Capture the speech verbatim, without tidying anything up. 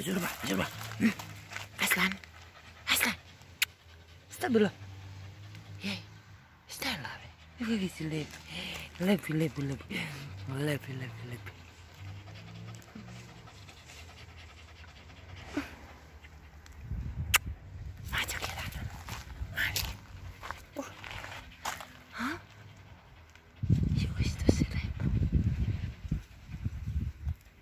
Zurba, Zurba. Aslan. Aslan. Stabilo. Jej. Stai là. Lepi, lepi, lepi, lepi, lepi, lepi, lepi.